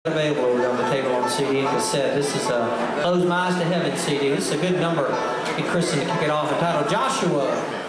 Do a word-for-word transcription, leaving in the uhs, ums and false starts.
Available over on the table on C D and cassette. This is a Close My Eyes to Heaven C D. This is a good number. Get Kristen to kick it off entitled Joshua.